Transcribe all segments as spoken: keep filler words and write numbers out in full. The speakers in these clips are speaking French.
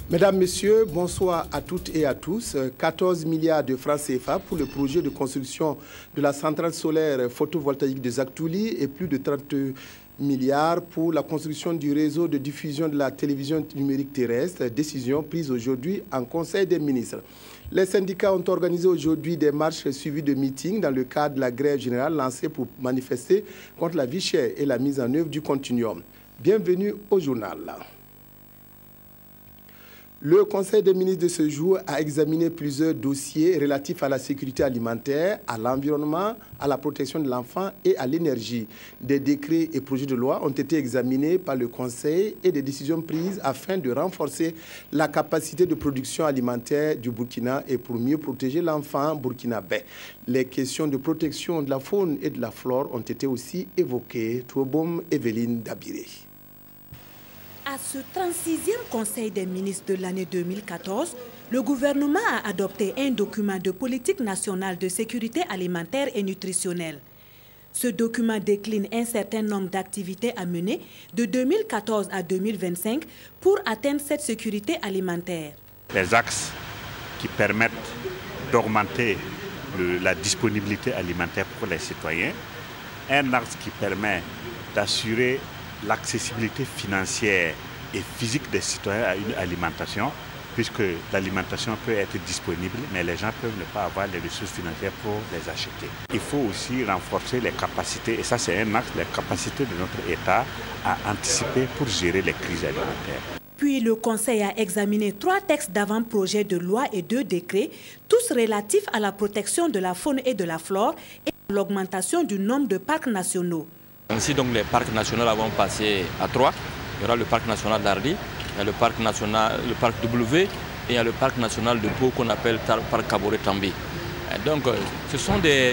Mesdames, Messieurs, bonsoir à toutes et à tous. quatorze milliards de francs C F A pour le projet de construction de la centrale solaire photovoltaïque de Zaktouli et plus de trente milliards pour la construction du réseau de diffusion de la télévision numérique terrestre. Décision prise aujourd'hui en Conseil des ministres. Les syndicats ont organisé aujourd'hui des marches suivies de meetings dans le cadre de la grève générale lancée pour manifester contre la vie chère et la mise en œuvre du continuum. Bienvenue au journal. Le Conseil des ministres de ce jour a examiné plusieurs dossiers relatifs à la sécurité alimentaire, à l'environnement, à la protection de l'enfant et à l'énergie. Des décrets et projets de loi ont été examinés par le Conseil et des décisions prises afin de renforcer la capacité de production alimentaire du Burkina et pour mieux protéger l'enfant burkinabé. Les questions de protection de la faune et de la flore ont été aussi évoquées. Touboum Evelyne Dabiré. À ce trente-sixième Conseil des ministres de l'année deux mille quatorze, le gouvernement a adopté un document de politique nationale de sécurité alimentaire et nutritionnelle. Ce document décline un certain nombre d'activités à mener de deux mille quatorze à deux mille vingt-cinq pour atteindre cette sécurité alimentaire. Les axes qui permettent d'augmenter la disponibilité alimentaire pour les citoyens, un axe qui permet d'assurer l'accessibilité financière et physique des citoyens à une alimentation, puisque l'alimentation peut être disponible, mais les gens peuvent ne pas avoir les ressources financières pour les acheter. Il faut aussi renforcer les capacités, et ça c'est un axe, les capacités de notre État à anticiper pour gérer les crises alimentaires. Puis le Conseil a examiné trois textes d'avant-projet de loi et deux décrets, tous relatifs à la protection de la faune et de la flore et à l'augmentation du nombre de parcs nationaux. Ainsi, donc, les parcs nationaux vont passer à trois. Il y aura le parc national d'Arli, il y a le parc national, le parc W et il y a le parc national de Pau qu'on appelle le parc Kaboré-Tambi. Donc, ce sont des,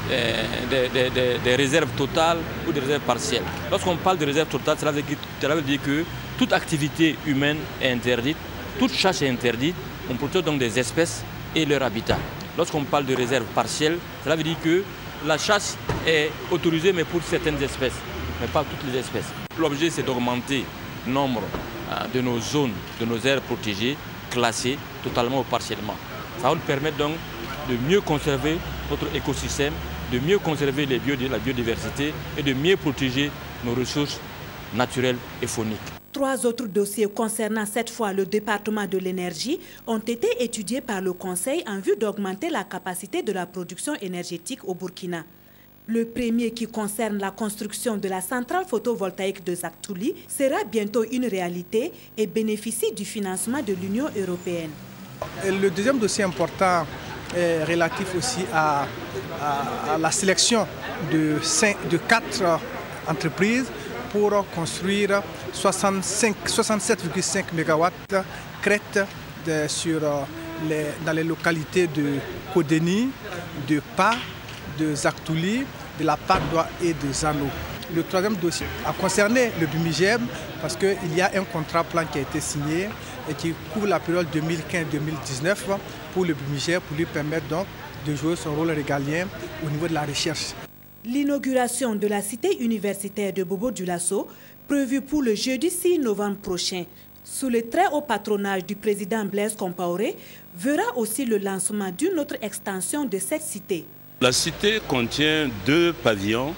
des, des, des, des réserves totales ou des réserves partielles. Lorsqu'on parle de réserves totales, cela veut dire, cela veut dire que toute activité humaine est interdite, toute chasse est interdite. On protège donc des espèces et leur habitat. Lorsqu'on parle de réserves partielles, cela veut dire que la chasse est autorisée, mais pour certaines espèces, mais pas toutes les espèces. L'objet, c'est d'augmenter le nombre de nos zones, de nos aires protégées, classées totalement ou partiellement. Ça va nous permettre donc de mieux conserver notre écosystème, de mieux conserver les bio, la biodiversité et de mieux protéger nos ressources naturelles et fauniques. Trois autres dossiers concernant cette fois le département de l'énergie ont été étudiés par le Conseil en vue d'augmenter la capacité de la production énergétique au Burkina. Le premier, qui concerne la construction de la centrale photovoltaïque de Zaktouli, sera bientôt une réalité et bénéficie du financement de l'Union européenne. Le deuxième dossier important est relatif aussi à, à, à la sélection de, cinq, de quatre entreprises pour construire soixante-sept virgule cinq mégawatts crêtes de, sur les, dans les localités de Kodeni, de Pa, de Zaktouli, de la Padoua et de Zano. Le troisième dossier a concerné le Bumigem parce qu'il y a un contrat plan qui a été signé et qui couvre la période deux mille quinze deux mille dix-neuf pour le Bumigem pour lui permettre donc de jouer son rôle régalien au niveau de la recherche. L'inauguration de la cité universitaire de Bobo-Dioulasso, prévue pour le jeudi six novembre prochain, sous le très haut patronage du président Blaise Compaoré, verra aussi le lancement d'une autre extension de cette cité. La cité contient deux pavillons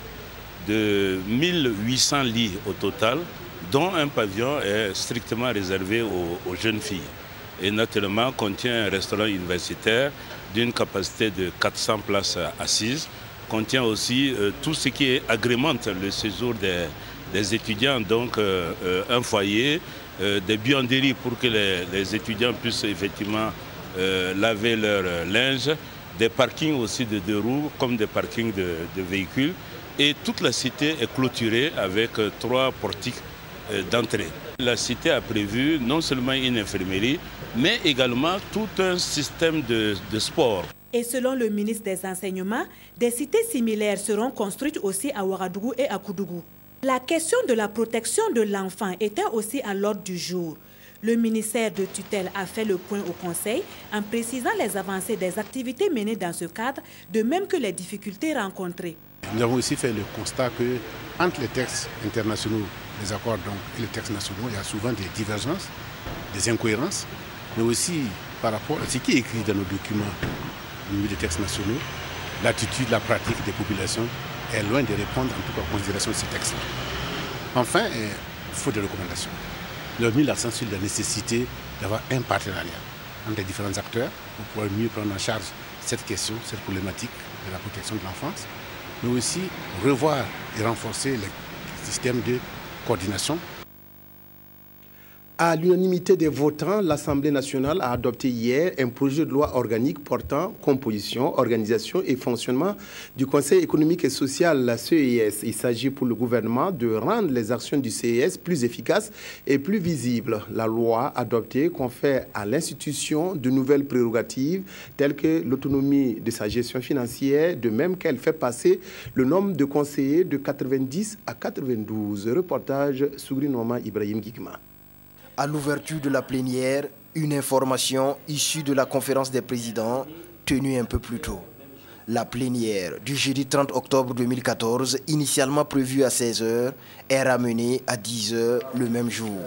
de mille huit cents lits au total, dont un pavillon est strictement réservé aux, aux jeunes filles. Et naturellement contient un restaurant universitaire d'une capacité de quatre cents places assises, contient aussi euh, tout ce qui agrémente le séjour des, des étudiants, donc euh, euh, un foyer, euh, des buanderies pour que les, les étudiants puissent effectivement euh, laver leur euh, linge, des parkings aussi de deux roues comme des parkings de, de véhicules. Et toute la cité est clôturée avec euh, trois portiques euh, d'entrée. La cité a prévu non seulement une infirmerie, mais également tout un système de, de sport. Et selon le ministre des Enseignements, des cités similaires seront construites aussi à Ouagadougou et à Koudougou. La question de la protection de l'enfant était aussi à l'ordre du jour. Le ministère de tutelle a fait le point au Conseil en précisant les avancées des activités menées dans ce cadre, de même que les difficultés rencontrées. Nous avons aussi fait le constat que entre les textes internationaux, les accords donc, et les textes nationaux, il y a souvent des divergences, des incohérences. mais aussi par rapport à ce qui est écrit dans nos documents au niveau des textes nationaux, l'attitude, la pratique des populations est loin de répondre en tout cas aux considérations de ces textes-là. Enfin, il faut des recommandations. Ils ont mis l'accent sur la nécessité d'avoir un partenariat entre les différents acteurs pour pouvoir mieux prendre en charge cette question, cette problématique de la protection de l'enfance, mais aussi revoir et renforcer les systèmes de coordination. À l'unanimité des votants, l'Assemblée nationale a adopté hier un projet de loi organique portant composition, organisation et fonctionnement du Conseil économique et social, la C E S. Il s'agit pour le gouvernement de rendre les actions du C E S plus efficaces et plus visibles. La loi adoptée confère à l'institution de nouvelles prérogatives telles que l'autonomie de sa gestion financière, de même qu'elle fait passer le nombre de conseillers de quatre-vingt-dix à quatre-vingt-douze. Reportage Sougri Noma Ibrahim Gikma. À l'ouverture de la plénière, une information issue de la conférence des présidents tenue un peu plus tôt. La plénière du jeudi trente octobre deux mille quatorze, initialement prévue à seize heures, est ramenée à dix heures le même jour.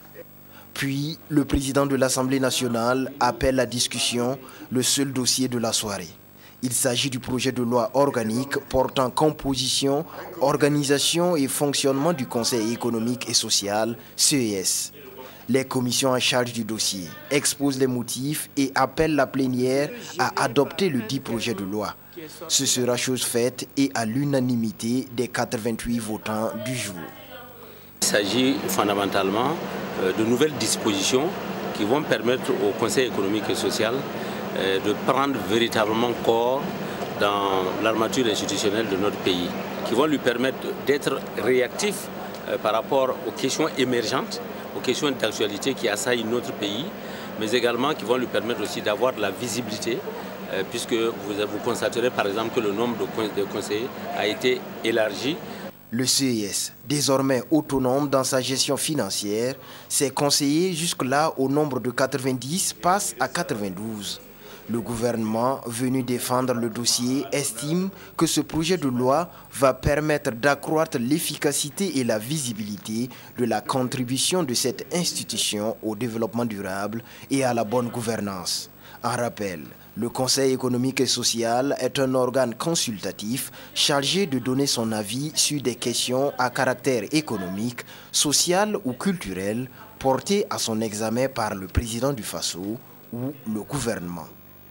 Puis, le président de l'Assemblée nationale appelle à discussion le seul dossier de la soirée. Il s'agit du projet de loi organique portant composition, organisation et fonctionnement du Conseil économique et social, C E S. Les commissions en charge du dossier exposent les motifs et appellent la plénière à adopter le dit projet de loi. Ce sera chose faite et à l'unanimité des quatre-vingt-huit votants du jour. Il s'agit fondamentalement de nouvelles dispositions qui vont permettre au Conseil économique et social de prendre véritablement corps dans l'armature institutionnelle de notre pays, qui vont lui permettre d'être réactif par rapport aux questions émergentes, aux questions d'actualité qui assaillent notre pays, mais également qui vont lui permettre aussi d'avoir de la visibilité, euh, puisque vous, vous constaterez par exemple que le nombre de, de conseillers a été élargi. Le C E S, désormais autonome dans sa gestion financière, ses conseillers jusque-là au nombre de quatre-vingt-dix passent à quatre-vingt-douze. Le gouvernement, venu défendre le dossier, estime que ce projet de loi va permettre d'accroître l'efficacité et la visibilité de la contribution de cette institution au développement durable et à la bonne gouvernance. En rappel, le Conseil économique et social est un organe consultatif chargé de donner son avis sur des questions à caractère économique, social ou culturel portées à son examen par le président du Faso ou le gouvernement.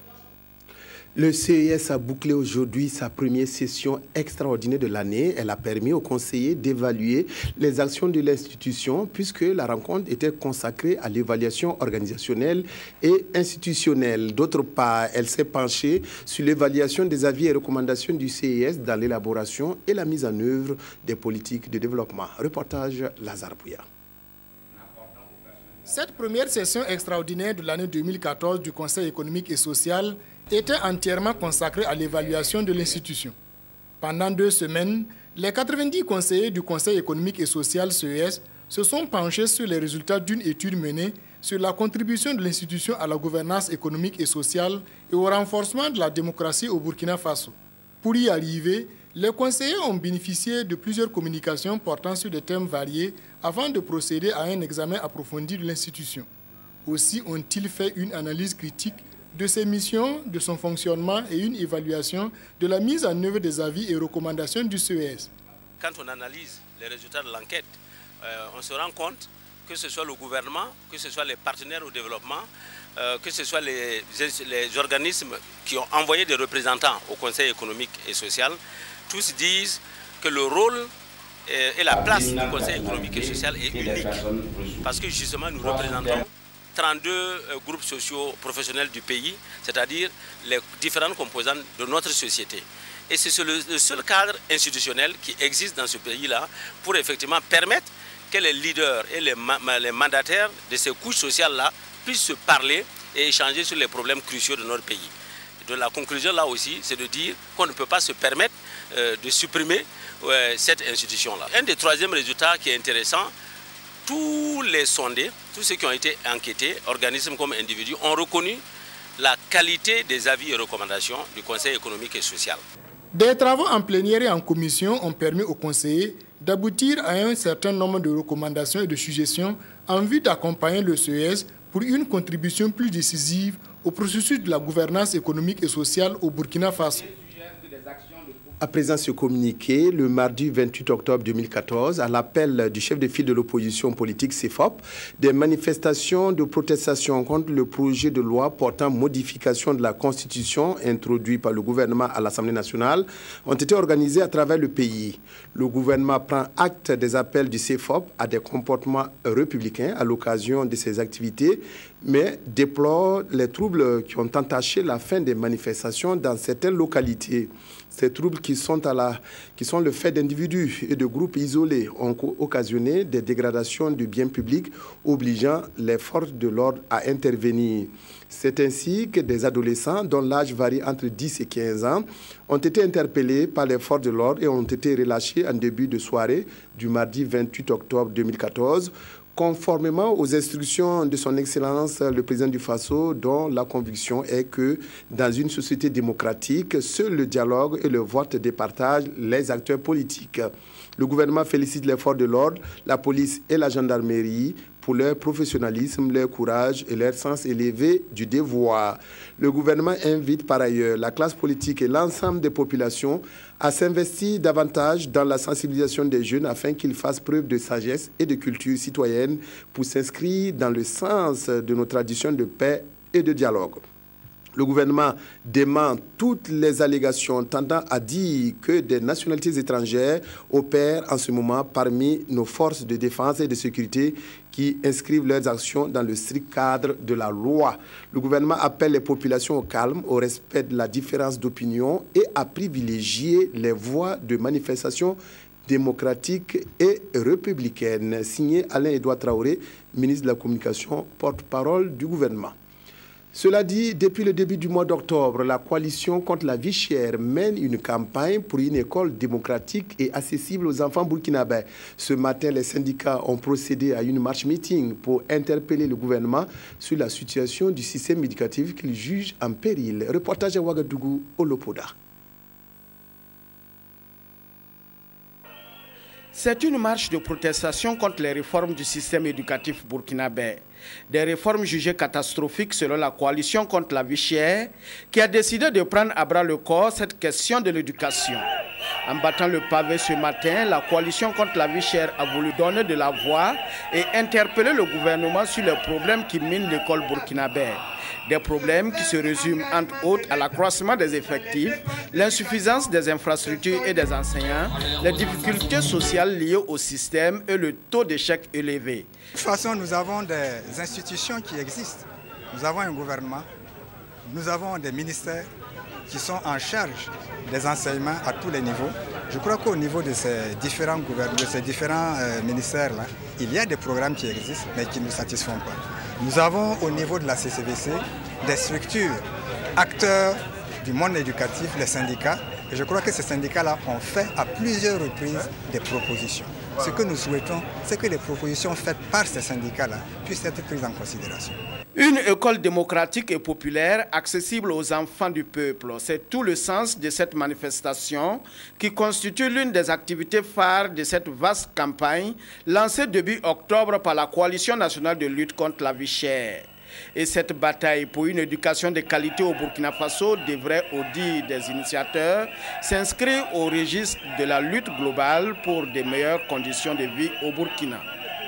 Le C E S a bouclé aujourd'hui sa première session extraordinaire de l'année. Elle a permis aux conseillers d'évaluer les actions de l'institution puisque la rencontre était consacrée à l'évaluation organisationnelle et institutionnelle. D'autre part, elle s'est penchée sur l'évaluation des avis et recommandations du C E S dans l'élaboration et la mise en œuvre des politiques de développement. Reportage Lazare Pouya. Cette première session extraordinaire de l'année deux mille quatorze du Conseil économique et social était entièrement consacrée à l'évaluation de l'institution. Pendant deux semaines, les quatre-vingt-dix conseillers du Conseil économique et social C E S se sont penchés sur les résultats d'une étude menée sur la contribution de l'institution à la gouvernance économique et sociale et au renforcement de la démocratie au Burkina Faso. Pour y arriver, les conseillers ont bénéficié de plusieurs communications portant sur des thèmes variés avant de procéder à un examen approfondi de l'institution. Aussi ont-ils fait une analyse critique de ses missions, de son fonctionnement et une évaluation de la mise en œuvre des avis et recommandations du C E S. Quand on analyse les résultats de l'enquête, euh, on se rend compte que ce soit le gouvernement, que ce soit les partenaires au développement, euh, que ce soit les, les organismes qui ont envoyé des représentants au Conseil économique et social, tous disent que le rôle et la place du Conseil économique et social est unique parce que justement nous représentons trente-deux groupes sociaux professionnels du pays, c'est-à-dire les différentes composantes de notre société. Et c'est le, le seul cadre institutionnel qui existe dans ce pays-là pour effectivement permettre que les leaders et les, les mandataires de ces couches sociales-là puissent se parler et échanger sur les problèmes cruciaux de notre pays. De la conclusion là aussi, c'est de dire qu'on ne peut pas se permettre euh, de supprimer euh, cette institution-là. Un des troisièmes résultats qui est intéressant, tous les sondés, tous ceux qui ont été enquêtés, organismes comme individus, ont reconnu la qualité des avis et recommandations du Conseil économique et social. Des travaux en plénière et en commission ont permis aux conseillers d'aboutir à un certain nombre de recommandations et de suggestions en vue d'accompagner le C E S pour une contribution plus décisive au processus de la gouvernance économique et sociale au Burkina Faso. À présent, ce communiqué, le mardi vingt-huit octobre deux mille quatorze, à l'appel du chef de file de l'opposition politique C F O P, des manifestations de protestation contre le projet de loi portant modification de la Constitution introduit par le gouvernement à l'Assemblée nationale ont été organisées à travers le pays. Le gouvernement prend acte des appels du C F O P à des comportements républicains à l'occasion de ces activités, mais déplore les troubles qui ont entaché la fin des manifestations dans certaines localités. Ces troubles qui sont, à la, qui sont le fait d'individus et de groupes isolés ont occasionné des dégradations du bien public, obligeant les forces de l'ordre à intervenir. C'est ainsi que des adolescents, dont l'âge varie entre dix et quinze ans, ont été interpellés par les forces de l'ordre et ont été relâchés en début de soirée du mardi vingt-huit octobre deux mille quatorze, conformément aux instructions de son Excellence le président du Faso, dont la conviction est que dans une société démocratique, seul le dialogue et le vote départagent les acteurs politiques. Le gouvernement félicite les forces de l'ordre, la police et la gendarmerie pour leur professionnalisme, leur courage et leur sens élevé du devoir. Le gouvernement invite par ailleurs la classe politique et l'ensemble des populations à s'investir davantage dans la sensibilisation des jeunes afin qu'ils fassent preuve de sagesse et de culture citoyenne pour s'inscrire dans le sens de nos traditions de paix et de dialogue. Le gouvernement dément toutes les allégations tendant à dire que des nationalités étrangères opèrent en ce moment parmi nos forces de défense et de sécurité qui inscrivent leurs actions dans le strict cadre de la loi. Le gouvernement appelle les populations au calme, au respect de la différence d'opinion et à privilégier les voies de manifestation démocratiques et républicaines. Signé Alain-Edouard Traoré, ministre de la Communication, porte-parole du gouvernement. Cela dit, depuis le début du mois d'octobre, la coalition contre la vie chère mène une campagne pour une école démocratique et accessible aux enfants burkinabés. Ce matin, les syndicats ont procédé à une marche-meeting pour interpeller le gouvernement sur la situation du système éducatif qu'ils jugent en péril. Reportage à Ouagadougou, au Lopoda. C'est une marche de protestation contre les réformes du système éducatif burkinabé. Des réformes jugées catastrophiques selon la coalition contre la vie chère qui a décidé de prendre à bras le corps cette question de l'éducation. En battant le pavé ce matin, la coalition contre la vie chère a voulu donner de la voix et interpeller le gouvernement sur les problèmes qui minent l'école burkinabé. Des problèmes qui se résument entre autres à l'accroissement des effectifs, l'insuffisance des infrastructures et des enseignants, les difficultés sociales liées au système et le taux d'échec élevé. De toute façon, nous avons des institutions qui existent. Nous avons un gouvernement, nous avons des ministères qui sont en charge des enseignements à tous les niveaux. Je crois qu'au niveau de ces différents gouvernements, de ces différents euh, ministères-là, il y a des programmes qui existent mais qui ne nous satisfont pas. Nous avons au niveau de la C C V C des structures, acteurs du monde éducatif, les syndicats. Et je crois que ces syndicats-là ont fait à plusieurs reprises des propositions. Ce que nous souhaitons, c'est que les propositions faites par ces syndicats-là puissent être prises en considération. Une école démocratique et populaire accessible aux enfants du peuple. C'est tout le sens de cette manifestation qui constitue l'une des activités phares de cette vaste campagne lancée début octobre par la Coalition nationale de lutte contre la vie chère. Et cette bataille pour une éducation de qualité au Burkina Faso devrait, au dire des initiateurs, s'inscrire au registre de la lutte globale pour de meilleures conditions de vie au Burkina.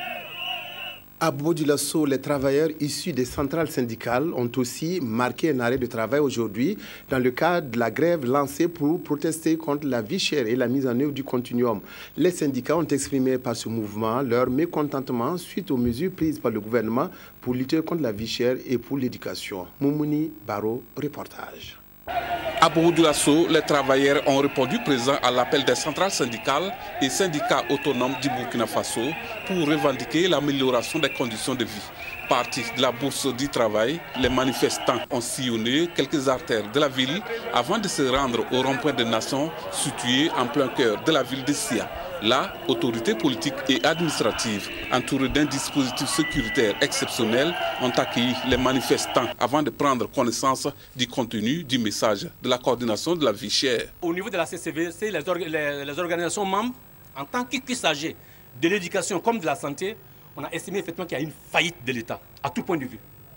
À Bobo-Dioulasso, les travailleurs issus des centrales syndicales ont aussi marqué un arrêt de travail aujourd'hui dans le cadre de la grève lancée pour protester contre la vie chère et la mise en œuvre du continuum. Les syndicats ont exprimé par ce mouvement leur mécontentement suite aux mesures prises par le gouvernement pour lutter contre la vie chère et pour l'éducation. Moumouni Baro, reportage. À Bobo-Dioulasso, les travailleurs ont répondu présent à l'appel des centrales syndicales et syndicats autonomes du Burkina Faso pour revendiquer l'amélioration des conditions de vie. Partis de la bourse du travail, les manifestants ont sillonné quelques artères de la ville avant de se rendre au rond-point des Nations situé en plein cœur de la ville de Sia. Là, autorités politiques et administratives, entourées d'un dispositif sécuritaire exceptionnel, ont accueilli les manifestants avant de prendre connaissance du contenu du message de la coordination de la vie chère. Au niveau de la C C V C, les, orga les, les organisations membres, en tant qu'usagers de l'éducation comme de la santé, on a estimé effectivement qu'il y a une faillite de l'État, à tout point de vue.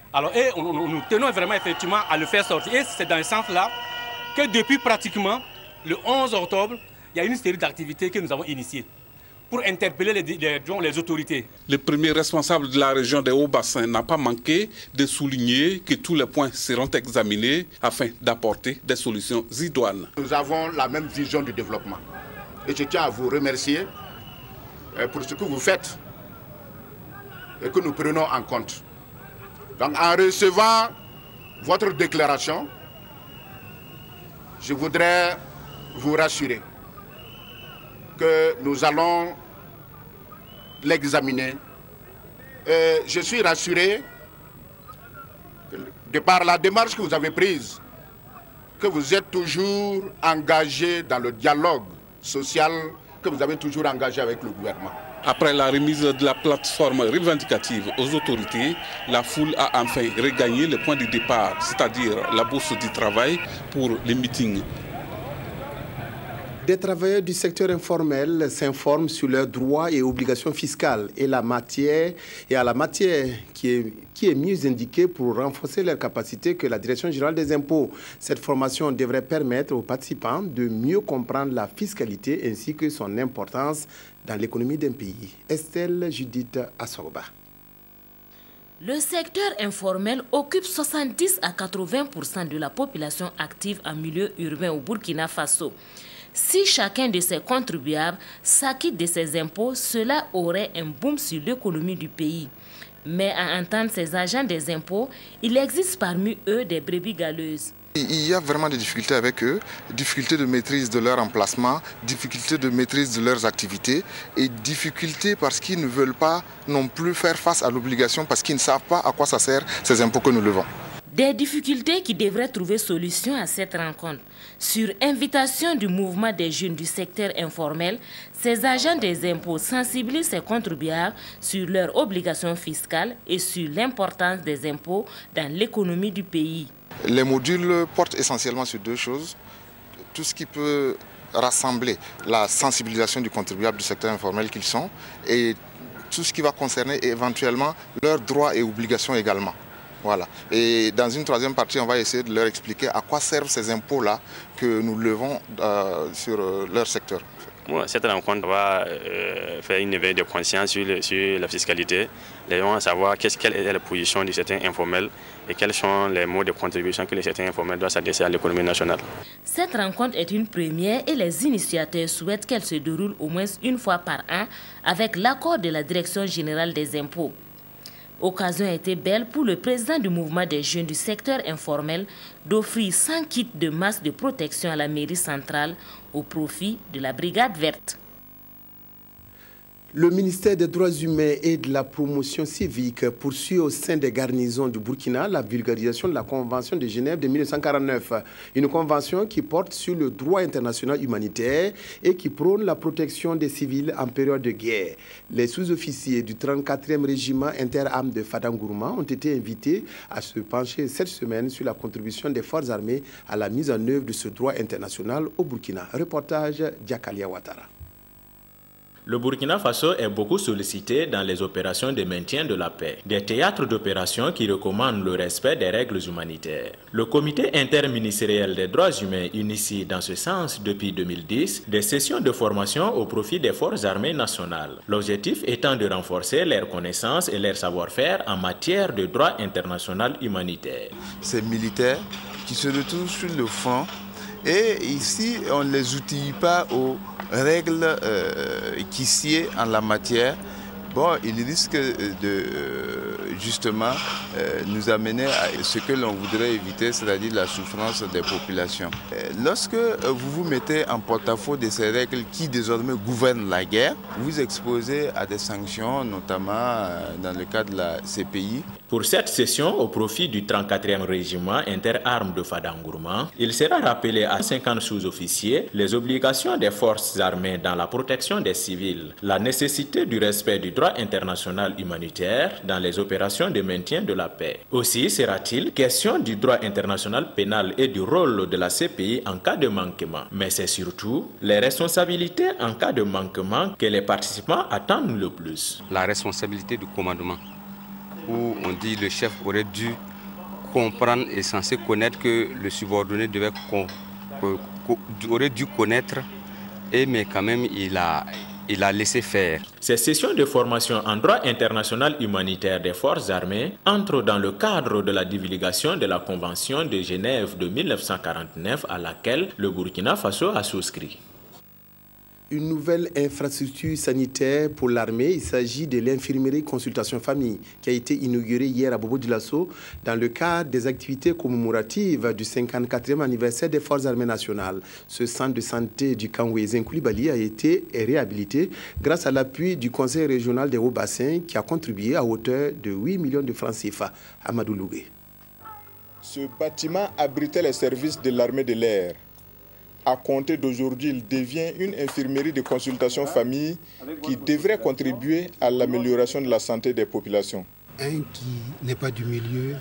Alors, et on, on, nous tenons vraiment effectivement à le faire sortir. Et c'est dans ce sens-là que depuis pratiquement le onze octobre, il y a une série d'activités que nous avons initiées pour interpeller les, les, les autorités. Le premier responsable de la région des Hauts-Bassins n'a pas manqué de souligner que tous les points seront examinés afin d'apporter des solutions idoines. Nous avons la même vision du développement. Et je tiens à vous remercier pour ce que vous faites et que nous prenons en compte. Donc, en recevant votre déclaration, je voudrais vous rassurer que nous allons l'examiner. Et je suis rassuré de par la démarche que vous avez prise, que vous êtes toujours engagé dans le dialogue social, que vous avez toujours engagé avec le gouvernement. Après la remise de la plateforme revendicative aux autorités, la foule a enfin regagné le point de départ, c'est-à-dire la bourse du travail pour les meetings. Des travailleurs du secteur informel s'informent sur leurs droits et obligations fiscales et, la matière, et à la matière qui est, qui est mieux indiquée pour renforcer leurs capacités que la Direction générale des impôts. Cette formation devrait permettre aux participants de mieux comprendre la fiscalité ainsi que son importance dans l'économie d'un pays. Estelle Judith Assoba. Le secteur informel occupe soixante-dix à quatre-vingts pour cent de la population active en milieu urbain au Burkina Faso. Si chacun de ces contribuables s'acquitte de ses impôts, cela aurait un boom sur l'économie du pays. Mais à entendre ces agents des impôts, il existe parmi eux des brebis galeuses. Il y a vraiment des difficultés avec eux, difficultés de maîtrise de leur emplacement, difficultés de maîtrise de leurs activités et difficultés parce qu'ils ne veulent pas non plus faire face à l'obligation parce qu'ils ne savent pas à quoi ça sert ces impôts que nous levons. Des difficultés qui devraient trouver solution à cette rencontre. Sur invitation du mouvement des jeunes du secteur informel, ces agents des impôts sensibilisent ces contribuables sur leurs obligations fiscales et sur l'importance des impôts dans l'économie du pays. Les modules portent essentiellement sur deux choses. Tout ce qui peut rassembler la sensibilisation du contribuable du secteur informel qu'ils sont et tout ce qui va concerner éventuellement leurs droits et obligations également. Voilà. Et dans une troisième partie, on va essayer de leur expliquer à quoi servent ces impôts-là que nous levons euh, sur euh, leur secteur. Bon, cette rencontre va euh, faire une éveil de conscience sur, le, sur la fiscalité. Les gens vont savoir quelle est la position du secteur informel et quels sont les mots de contribution que le secteur informel doit s'adresser à l'économie nationale. Cette rencontre est une première et les initiateurs souhaitent qu'elle se déroule au moins une fois par an avec l'accord de la Direction générale des impôts. Occasion a été belle pour le président du mouvement des jeunes du secteur informel d'offrir cent kits de masques de protection à la mairie centrale au profit de la brigade verte. Le ministère des Droits humains et de la promotion civique poursuit au sein des garnisons du Burkina la vulgarisation de la Convention de Genève de mille neuf cent quarante-neuf. Une convention qui porte sur le droit international humanitaire et qui prône la protection des civils en période de guerre. Les sous-officiers du trente-quatrième régiment interarmes de Fadangourma ont été invités à se pencher cette semaine sur la contribution des forces armées à la mise en œuvre de ce droit international au Burkina. Reportage Diakalia Ouattara. Le Burkina Faso est beaucoup sollicité dans les opérations de maintien de la paix, des théâtres d'opérations qui recommandent le respect des règles humanitaires. Le comité interministériel des droits humains initie dans ce sens depuis deux mille dix des sessions de formation au profit des forces armées nationales. L'objectif étant de renforcer leurs connaissances et leur savoir-faire en matière de droit international humanitaire. Ces militaires qui se retrouvent sur le front et ici on ne les outille pas aux règles euh, qui sied en la matière. Bon, ils risquent de euh, justement euh, nous amener à ce que l'on voudrait éviter, c'est-à-dire la souffrance des populations. Euh, lorsque euh, vous vous mettez en porte-à-faux de ces règles qui désormais gouvernent la guerre, vous vous exposez à des sanctions, notamment euh, dans le cas de la C P I. Pour cette session, au profit du trente-quatrième régiment interarmes de Fadangourma, il sera rappelé à cinquante sous-officiers les obligations des forces armées dans la protection des civils, la nécessité du respect du droit international humanitaire dans les opérations de maintien de la paix. Aussi sera-t-il question du droit international pénal et du rôle de la C P I en cas de manquement. Mais c'est surtout les responsabilités en cas de manquement que les participants attendent le plus. La responsabilité du commandement où on dit que le chef aurait dû comprendre et censé connaître que le subordonné devait aurait dû connaître, et mais quand même il a, il a laissé faire. Ces sessions de formation en droit international humanitaire des forces armées entrent dans le cadre de la divulgation de la Convention de Genève de mille neuf cent quarante-neuf à laquelle le Burkina Faso a souscrit. Une nouvelle infrastructure sanitaire pour l'armée. Il s'agit de l'infirmerie consultation famille qui a été inaugurée hier à Bobo-Dioulasso dans le cadre des activités commémoratives du cinquante-quatrième anniversaire des Forces armées nationales. Ce centre de santé du Kangouézin Koulibaly a été réhabilité grâce à l'appui du Conseil régional des Hauts-Bassins qui a contribué à hauteur de huit millions de francs C F A. Amadou Lougué. Ce bâtiment abritait les services de l'armée de l'air. À compter d'aujourd'hui, il devient une infirmerie de consultation famille qui devrait contribuer à l'amélioration de la santé des populations. Un qui n'est pas du milieu,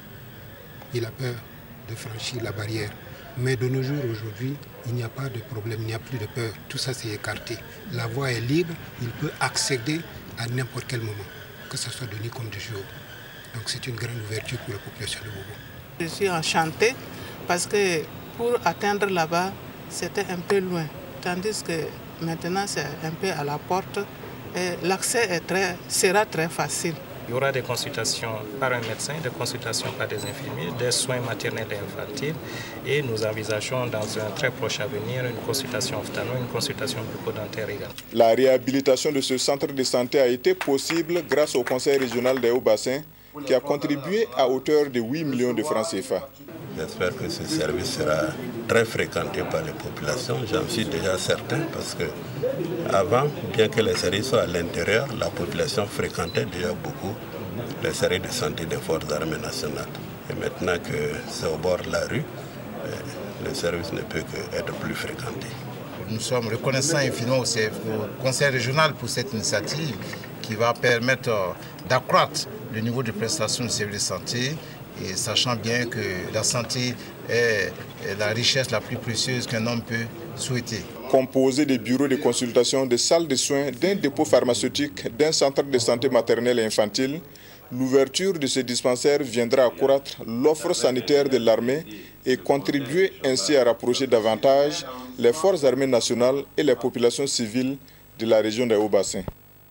il a peur de franchir la barrière. Mais de nos jours, aujourd'hui, il n'y a pas de problème, il n'y a plus de peur. Tout ça, c'est écarté. La voie est libre, il peut accéder à n'importe quel moment, que ce soit de nuit comme de jour. Donc c'est une grande ouverture pour la population de Bobo. Je suis enchantée parce que pour atteindre là-bas, c'était un peu loin, tandis que maintenant c'est un peu à la porte et l'accès sera très facile. Il y aura des consultations par un médecin, des consultations par des infirmiers, des soins maternels et infantiles et nous envisageons dans un très proche avenir une consultation ophtalmo, une consultation bucco-dentaire également. La réhabilitation de ce centre de santé a été possible grâce au Conseil régional des Hauts-Bassins qui a contribué à hauteur de huit millions de francs C F A. J'espère que ce service sera très fréquenté par les populations. J'en suis déjà certain parce que avant, bien que les services soient à l'intérieur, la population fréquentait déjà beaucoup les services de santé des forces armées nationales. Et maintenant que c'est au bord de la rue, le service ne peut qu'être plus fréquenté. Nous sommes reconnaissants infiniment au Conseil régional pour cette initiative qui va permettre d'accroître le niveau de prestation de services de santé, et sachant bien que la santé est la richesse la plus précieuse qu'un homme peut souhaiter. Composé de bureaux de consultation, de salles de soins, d'un dépôt pharmaceutique, d'un centre de santé maternelle et infantile, l'ouverture de ce dispensaire viendra accroître l'offre sanitaire de l'armée et contribuer ainsi à rapprocher davantage les forces armées nationales et les populations civiles de la région des Hauts-Bassins.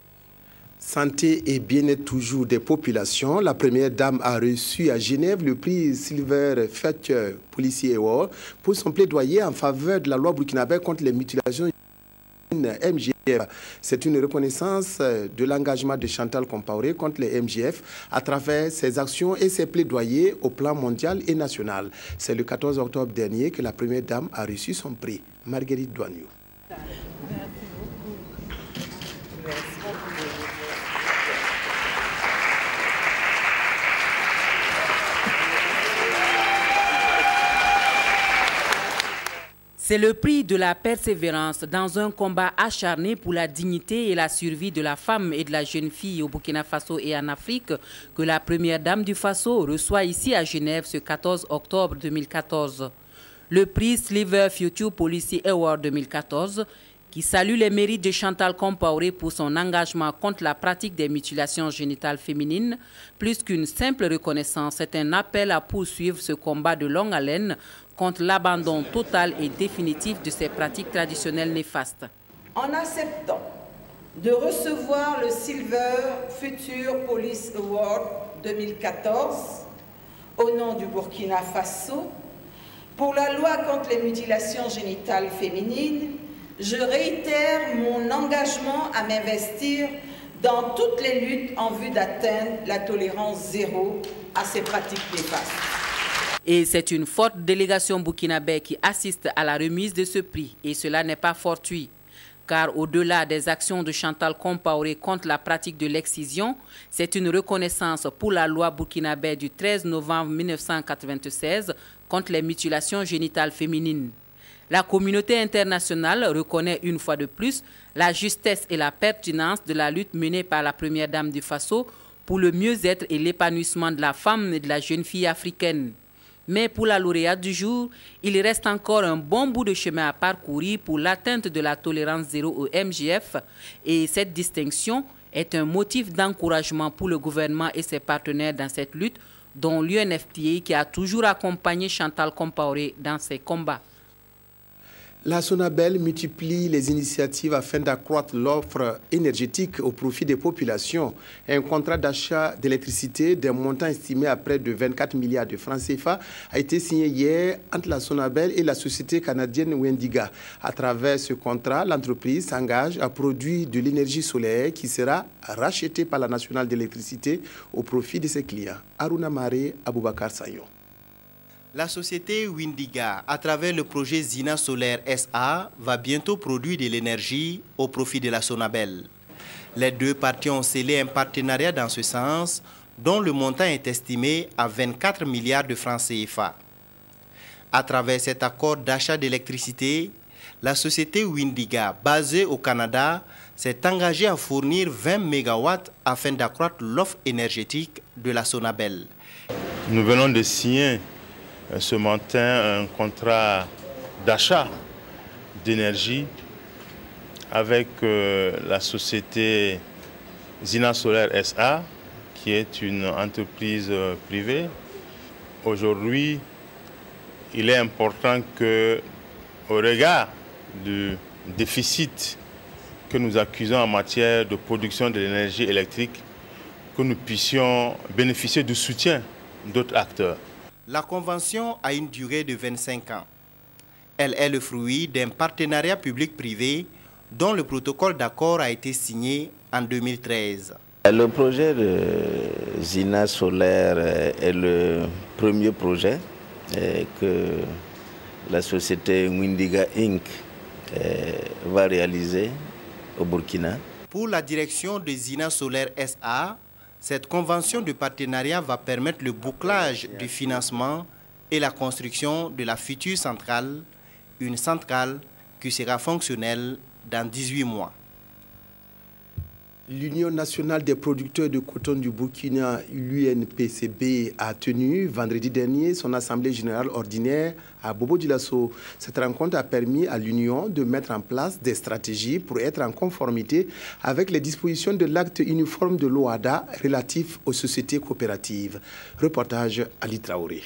Santé et bien-être toujours des populations. La première dame a reçu à Genève le prix Silver Fetcher Policier Award pour son plaidoyer en faveur de la loi burkinabé contre les mutilations M G F. C'est une reconnaissance de l'engagement de Chantal Compaoré contre les M G F à travers ses actions et ses plaidoyers au plan mondial et national. C'est le quatorze octobre dernier que la première dame a reçu son prix. Marguerite Douaniou. C'est le prix de la persévérance dans un combat acharné pour la dignité et la survie de la femme et de la jeune fille au Burkina Faso et en Afrique que la première dame du Faso reçoit ici à Genève ce quatorze octobre deux mille quatorze. Le prix Silver Future Policy Award deux mille quatorze qui salue les mérites de Chantal Compaoré pour son engagement contre la pratique des mutilations génitales féminines. Plus qu'une simple reconnaissance, c'est un appel à poursuivre ce combat de longue haleine contre l'abandon total et définitif de ces pratiques traditionnelles néfastes. En acceptant de recevoir le Silver Future Police Award deux mille quatorze au nom du Burkina Faso pour la loi contre les mutilations génitales féminines, je réitère mon engagement à m'investir dans toutes les luttes en vue d'atteindre la tolérance zéro à ces pratiques néfastes. Et c'est une forte délégation burkinabé qui assiste à la remise de ce prix. Et cela n'est pas fortuit. Car au-delà des actions de Chantal Compaoré contre la pratique de l'excision, c'est une reconnaissance pour la loi burkinabé du treize novembre mille neuf cent quatre-vingt-seize contre les mutilations génitales féminines. La communauté internationale reconnaît une fois de plus la justesse et la pertinence de la lutte menée par la première dame du Faso pour le mieux-être et l'épanouissement de la femme et de la jeune fille africaine. Mais pour la lauréate du jour, il reste encore un bon bout de chemin à parcourir pour l'atteinte de la tolérance zéro au M G F et cette distinction est un motif d'encouragement pour le gouvernement et ses partenaires dans cette lutte, dont l'U N F P A qui a toujours accompagné Chantal Compaoré dans ses combats. La Sonabel multiplie les initiatives afin d'accroître l'offre énergétique au profit des populations. Un contrat d'achat d'électricité d'un montant estimé à près de vingt-quatre milliards de francs C F A a été signé hier entre la Sonabel et la société canadienne Windiga. À travers ce contrat, l'entreprise s'engage à produire de l'énergie solaire qui sera rachetée par la Nationale d'électricité au profit de ses clients. Aruna Mare, Aboubakar Sayon. La société Windiga, à travers le projet Zina Solaire S A, va bientôt produire de l'énergie au profit de la Sonabel. Les deux parties ont scellé un partenariat dans ce sens, dont le montant est estimé à vingt-quatre milliards de francs C F A. À travers cet accord d'achat d'électricité, la société Windiga, basée au Canada, s'est engagée à fournir vingt mégawatts afin d'accroître l'offre énergétique de la Sonabel. Nous venons de signer ce matin un contrat d'achat d'énergie avec euh, la société Zina Solaire S A, qui est une entreprise euh, privée. Aujourd'hui, il est important que, au regard du déficit que nous accusons en matière de production de l'énergie électrique, que nous puissions bénéficier du soutien d'autres acteurs. La convention a une durée de vingt-cinq ans. Elle est le fruit d'un partenariat public-privé dont le protocole d'accord a été signé en deux mille treize. Le projet de Zina Solaire est le premier projet que la société Windiga Incorporée va réaliser au Burkina. Pour la direction de Zina Solaire S A, cette convention de partenariat va permettre le bouclage du financement et la construction de la future centrale, une centrale qui sera fonctionnelle dans dix-huit mois. L'Union nationale des producteurs de coton du Burkina, l'U N P C B, a tenu vendredi dernier son assemblée générale ordinaire à Bobo-Dioulasso. Cette rencontre a permis à l'Union de mettre en place des stratégies pour être en conformité avec les dispositions de l'acte uniforme de l'O A D A relatif aux sociétés coopératives. Reportage Ali Traoré.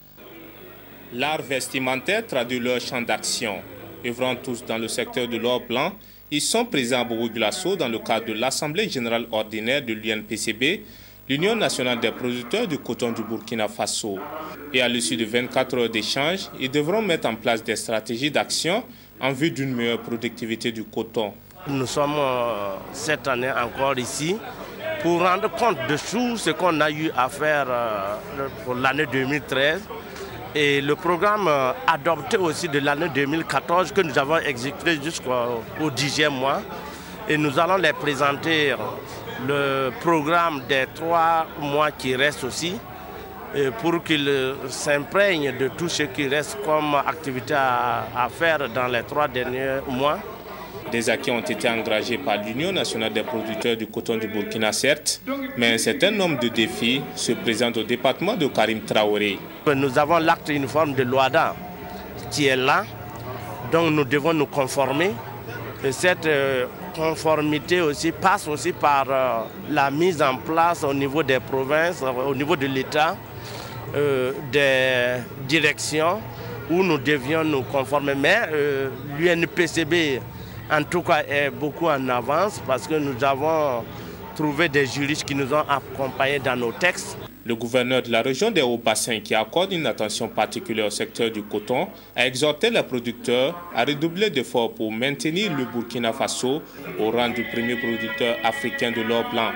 L'art vestimentaire traduit leur champ d'action. Œuvrant tous dans le secteur de l'or blanc, ils sont présents à Bobo-Dioulasso dans le cadre de l'Assemblée générale ordinaire de l'U N P C B, l'Union nationale des producteurs de coton du Burkina Faso. Et à l'issue de vingt-quatre heures d'échange, ils devront mettre en place des stratégies d'action en vue d'une meilleure productivité du coton. Nous sommes euh, cette année encore ici pour rendre compte de tout ce qu'on a eu à faire euh, pour l'année deux mille treize. Et le programme euh, adopté aussi de l'année deux mille quatorze que nous avons exécuté jusqu'au dixième mois. Et nous allons les présenter le programme des trois mois qui restent aussi pour qu'ils s'imprègnent de tout ce qui reste comme activité à, à faire dans les trois derniers mois. Des acquis ont été engagés par l'Union nationale des producteurs du coton du Burkina, certes, mais un certain nombre de défis se présentent au département de Karim Traoré. Nous avons l'acte uniforme de l'O A D A qui est là, donc nous devons nous conformer. Et cette conformité aussi passe aussi par la mise en place au niveau des provinces, au niveau de l'État, euh, des directions où nous devions nous conformer. Mais euh, l'U N P C B, en tout cas, est beaucoup en avance parce que nous avons trouvé des juristes qui nous ont accompagnés dans nos textes. Le gouverneur de la région des Hauts-Bassins, qui accorde une attention particulière au secteur du coton, a exhorté les producteurs à redoubler d'efforts pour maintenir le Burkina Faso au rang du premier producteur africain de l'or blanc.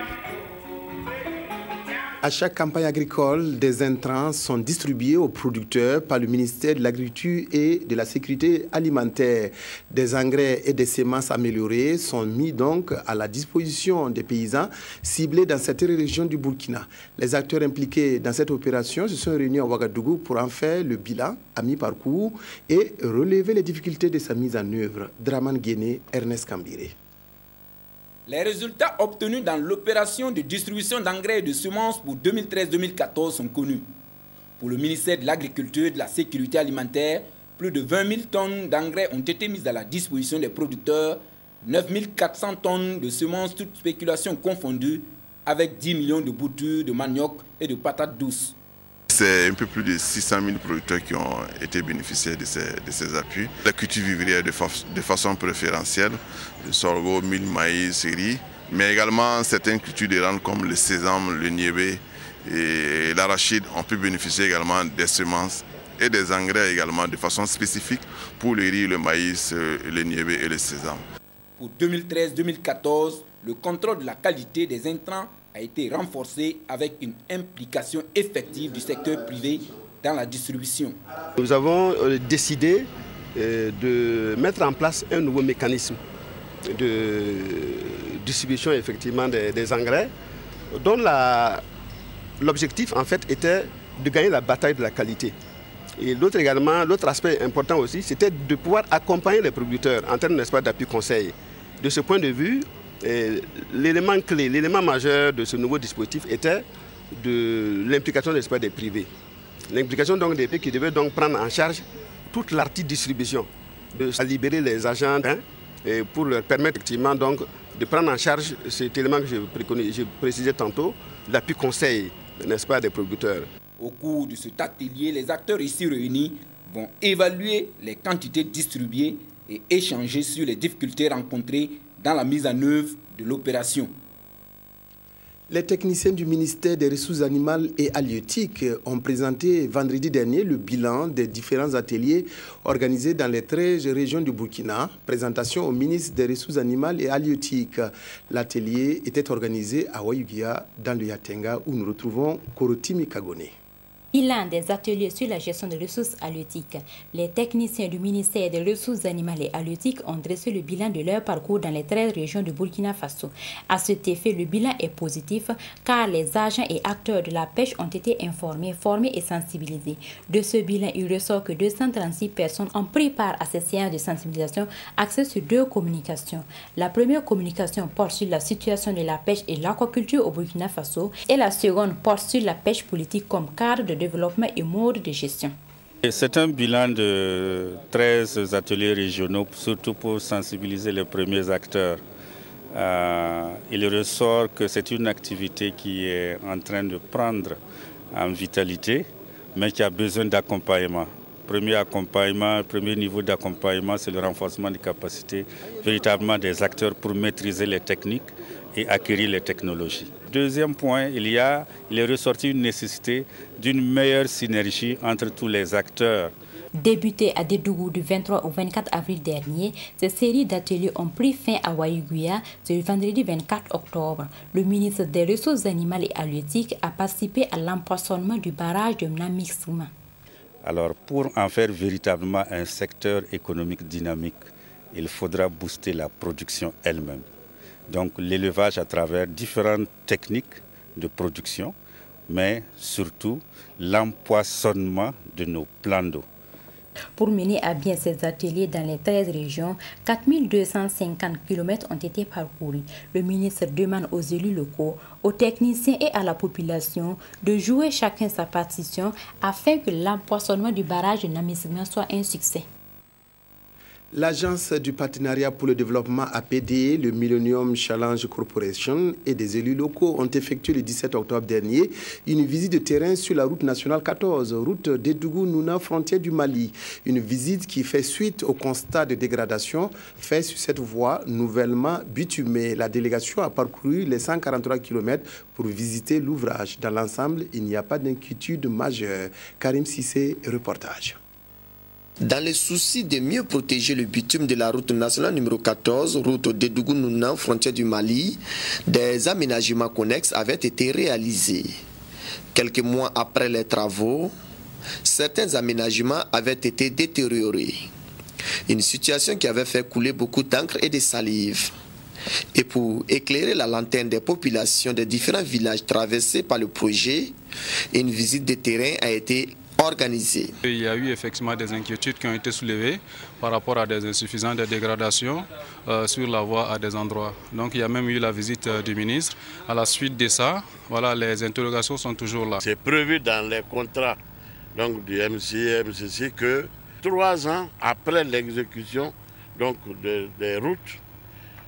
À chaque campagne agricole, des intrants sont distribués aux producteurs par le ministère de l'Agriculture et de la Sécurité alimentaire. Des engrais et des semences améliorées sont mis donc à la disposition des paysans ciblés dans certaines régions du Burkina. Les acteurs impliqués dans cette opération se sont réunis à Ouagadougou pour en faire le bilan à mi-parcours et relever les difficultés de sa mise en œuvre. Draman Guéné, Ernest Kambiré. Les résultats obtenus dans l'opération de distribution d'engrais et de semences pour deux mille treize deux mille quatorze sont connus. Pour le ministère de l'Agriculture et de la Sécurité alimentaire, plus de vingt mille tonnes d'engrais ont été mises à la disposition des producteurs neuf mille quatre cents tonnes de semences, toutes spéculations confondues, avec dix millions de boutures de manioc et de patates douces. C'est un peu plus de six cent mille producteurs qui ont été bénéficiaires de ces, de ces appuis. La culture vivrière de, fa de façon préférentielle, le sorgho, mil, maïs, riz, mais également certaines cultures de rente comme le sésame, le niébé et l'arachide. On peut bénéficier également des semences et des engrais également de façon spécifique pour le riz, le maïs, le niébé et le sésame. Pour deux mille treize deux mille quatorze, le contrôle de la qualité des intrants a été renforcé avec une implication effective du secteur privé dans la distribution. Nous avons décidé de mettre en place un nouveau mécanisme de distribution effectivement des, des engrais, dont l'objectif en fait était de gagner la bataille de la qualité. Et l'autre également, l'autre aspect important aussi, c'était de pouvoir accompagner les producteurs en termes d'appui conseil. De ce point de vue, l'élément clé, l'élément majeur de ce nouveau dispositif était de l'implication des privés. L'implication donc des privés qui devaient donc prendre en charge toute l'article distribution, de libérer les agents hein, et pour leur permettre effectivement donc de prendre en charge cet élément que je, je précisais tantôt, l'appui conseil, n'est-ce pas, des producteurs. Au cours de cet atelier, les acteurs ici réunis vont évaluer les quantités distribuées et échanger sur les difficultés rencontrées dans la mise en œuvre de l'opération. Les techniciens du ministère des Ressources animales et halieutiques ont présenté vendredi dernier le bilan des différents ateliers organisés dans les treize régions du Burkina. Présentation au ministre des Ressources animales et halieutiques. L'atelier était organisé à Wayugia, dans le Yatenga, où nous retrouvons Korotimi Kagone. Bilan des ateliers sur la gestion des ressources halieutiques. Les techniciens du ministère des Ressources animales et halieutiques ont dressé le bilan de leur parcours dans les treize régions du Burkina Faso. À cet effet, le bilan est positif car les agents et acteurs de la pêche ont été informés, formés et sensibilisés. De ce bilan, il ressort que deux cent trente-six personnes ont pris part à ces séances de sensibilisation axées sur deux communications. La première communication porte sur la situation de la pêche et l'aquaculture au Burkina Faso et la seconde porte sur la pêche politique comme cadre de développement et mode de gestion. C'est un bilan de treize ateliers régionaux, surtout pour sensibiliser les premiers acteurs. Euh, il ressort que c'est une activité qui est en train de prendre en vitalité, mais qui a besoin d'accompagnement. Premier accompagnement, premier niveau d'accompagnement, c'est le renforcement des capacités véritablement des acteurs pour maîtriser les techniques et acquérir les technologies. Deuxième point, il y a, il est ressorti une nécessité d'une meilleure synergie entre tous les acteurs. Débuté à Dédougou du vingt-trois au vingt-quatre avril dernier, ces séries d'ateliers ont pris fin à Wayuguya le vendredi vingt-quatre octobre. Le ministre des Ressources animales et halieutiques a participé à l'empoisonnement du barrage de Namixima. Alors, pour en faire véritablement un secteur économique dynamique, il faudra booster la production elle-même. Donc l'élevage à travers différentes techniques de production, mais surtout l'empoisonnement de nos plans d'eau. Pour mener à bien ces ateliers dans les treize régions, quatre mille deux cent cinquante kilomètres ont été parcourus. Le ministre demande aux élus locaux, aux techniciens et à la population de jouer chacun sa partition afin que l'empoisonnement du barrage de Namixima soit un succès. L'Agence du partenariat pour le développement A P D, le Millennium Challenge Corporation et des élus locaux ont effectué le dix-sept octobre dernier une visite de terrain sur la route nationale quatorze, route Dédougou-Nouna, frontière du Mali. Une visite qui fait suite au constat de dégradation fait sur cette voie nouvellement bitumée. La délégation a parcouru les cent quarante-trois kilomètres pour visiter l'ouvrage. Dans l'ensemble, il n'y a pas d'inquiétude majeure. Karim Sissé, reportage. Dans le souci de mieux protéger le bitume de la route nationale numéro quatorze, route Dédougou-Nouna, frontière du Mali, des aménagements connexes avaient été réalisés. Quelques mois après les travaux, certains aménagements avaient été détériorés. Une situation qui avait fait couler beaucoup d'encre et de salive. Et pour éclairer la lanterne des populations des différents villages traversés par le projet, une visite de terrain a été organisée. Il y a eu effectivement des inquiétudes qui ont été soulevées par rapport à des insuffisances de dégradation euh, sur la voie à des endroits. Donc il y a même eu la visite euh, du ministre. À la suite de ça, voilà, les interrogations sont toujours là. C'est prévu dans les contrats donc, du M C I et M C C que trois ans après l'exécution donc, de, des routes,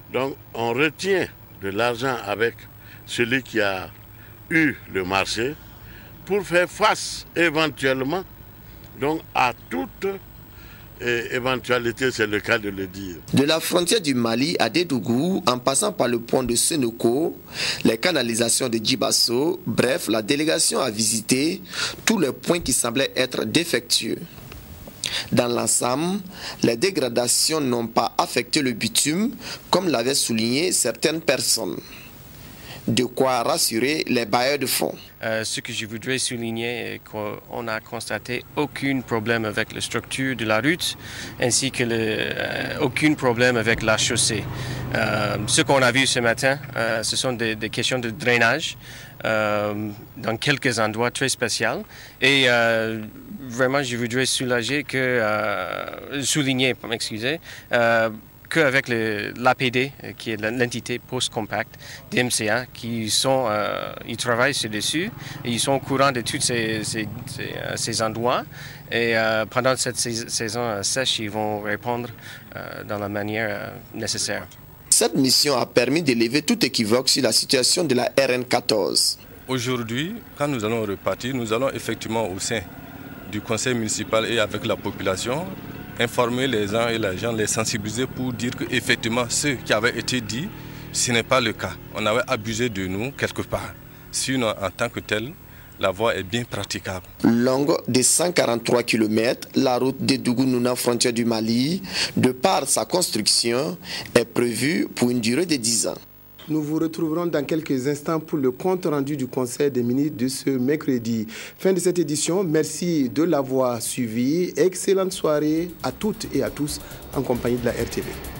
Donc on retient de l'argent avec celui qui a eu le marché pour faire face éventuellement donc, à toute euh, éventualité, c'est le cas de le dire. De la frontière du Mali à Dédougou, en passant par le pont de Senoko, les canalisations de Djibasso, bref, la délégation a visité tous les points qui semblaient être défectueux. Dans l'ensemble, les dégradations n'ont pas affecté le bitume, comme l'avaient souligné certaines personnes. De quoi rassurer les bailleurs de fonds. Euh, ce que je voudrais souligner est qu'on n'a constaté aucun problème avec la structure de la route, ainsi que le, euh, aucun problème avec la chaussée. Euh, ce qu'on a vu ce matin, euh, ce sont des, des questions de drainage euh, dans quelques endroits très spéciaux. Et euh, vraiment, je voudrais soulager que, euh, souligner, excusez, euh, qu'avec l'A P D, qui est l'entité post-compact D M C A, qui sont, euh, ils travaillent sur-dessus, et ils sont au courant de tous ces, ces, ces, ces endroits. Et euh, pendant cette saison sèche, ils vont répondre euh, dans la manière euh, nécessaire. Cette mission a permis d'élever tout équivoque sur la situation de la R N quatorze. Aujourd'hui, quand nous allons repartir, nous allons effectivement au sein du conseil municipal et avec la population informer les uns et les gens, les sensibiliser pour dire qu'effectivement, ce qui avait été dit, ce n'est pas le cas. On avait abusé de nous quelque part. Sinon, en tant que tel, la voie est bien praticable. Longue de cent quarante-trois kilomètres, la route Dédougou-Nouna, frontière du Mali, de par sa construction, est prévue pour une durée de dix ans. Nous vous retrouverons dans quelques instants pour le compte rendu du Conseil des ministres de ce mercredi. Fin de cette édition. Merci de l'avoir suivi. Excellente soirée à toutes et à tous en compagnie de la R T V.